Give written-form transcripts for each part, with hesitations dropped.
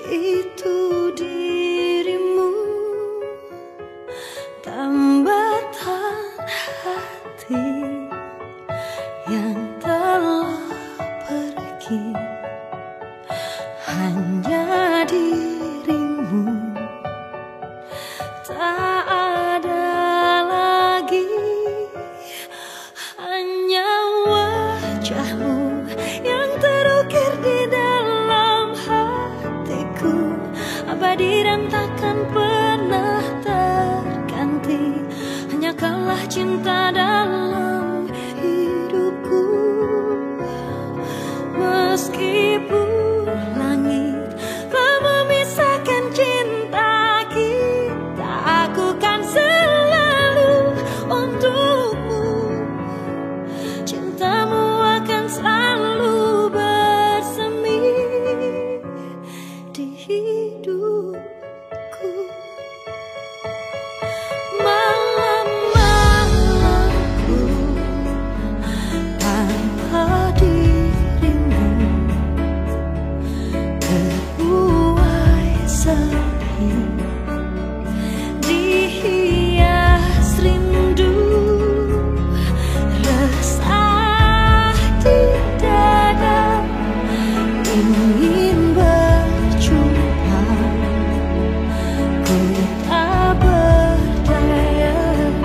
itu dirimu, tambatan hati yang telah pergi. Hanya dirimu, tak ada lagi. Hanya wajahmu yang terukir di dalam hatiku, abadi dan takkan pernah terganti. Hanya kaulah cinta dalam hidupku. Meskipun langit telah memisahkan cinta kita, aku kan selalu untukmu. Cintamu akan selalu bersemi di hidupku. Malam-malamku tanpa dirimu terbuai sepi, dihias rindu, resah di dada, ingin berjumpa, ku tak berdaya,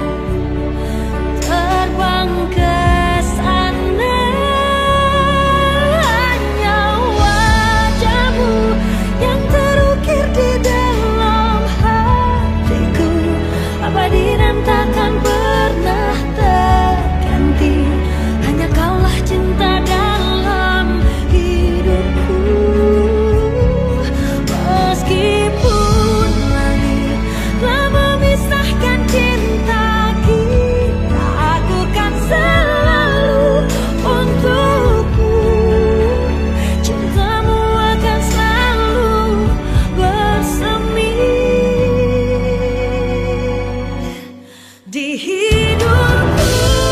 terbang ke sana. Hanya wajahmu yang terukir di dalam hatiku, abadi dan takkan pernah terganti. Hanya kaulah cinta dalam hidupku. Meskipun langit telah memisahkan cinta kita, aku kan selalu untukmu. Cintamu akan selalu bersemi di hidupku.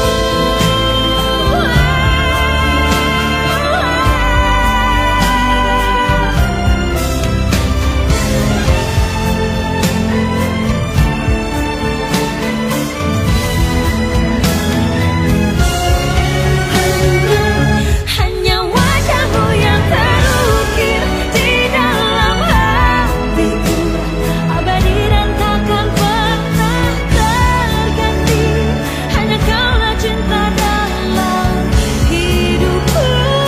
Hanya wajahmu yang terukir di dalam hatiku, abadi dan takkan pernah terganti. Hanya kaulah cinta dalam hidupku.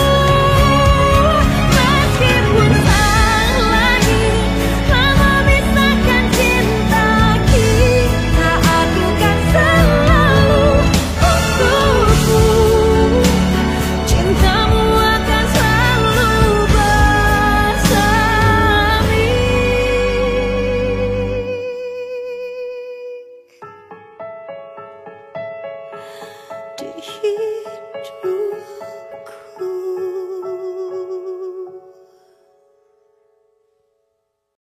Meskipun sang langit telah memisahkan cinta kita, aku kan selalu untukmu. Cintamu akan selalu bersemi di hidupku.